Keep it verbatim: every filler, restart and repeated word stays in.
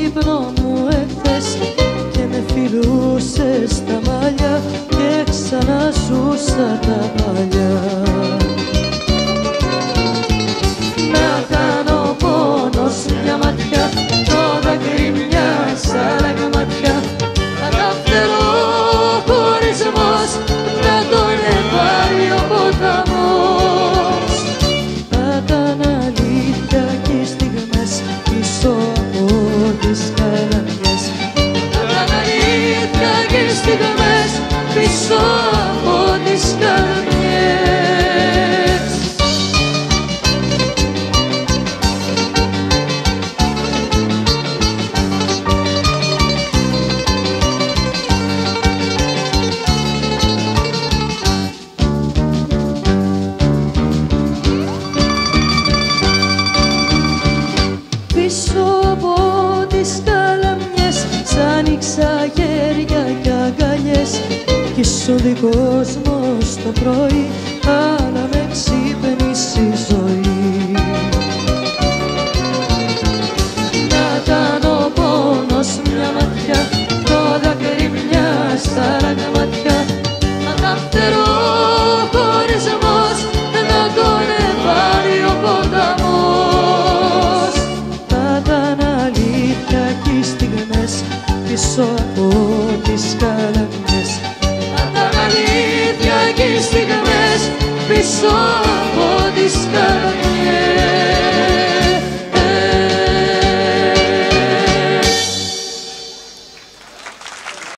ύπνο μου εχθές και με φιλούσες στα μαλλιά και ξαναζούσα τα παλιά. Να κάνω πόνος μια ματιά, το δάκρυ μια σάραγγα ματιά, κατάφτερο χωρισμός, να τον εβάλει ο ποταμός. Θα ήταν αλήθεια κι οι στιγμές πίσω από τις καλαμιές, θα ήταν αλήθεια κι οι στιγμές πίσω από τις καλαμιές. Πίσω από τις καλαμιές σ' άνοιξα χέρια κι αγκαλιές κι είσαι ο δικός μου το πρωί, αλλά με ξύπνησε η ζωή. Να κάνω πόνος μια ματιά, το δάκρυ μια σάραγγα ματιά, κατάφτερο χωρισμός, να τον εβάλει ο ποταμός. Θα ήταν αλήθεια κι οι στιγμές πίσω από τις καλαμιές, θα ήταν αλήθεια κι οι στιγμές πίσω από τις καλαμιές.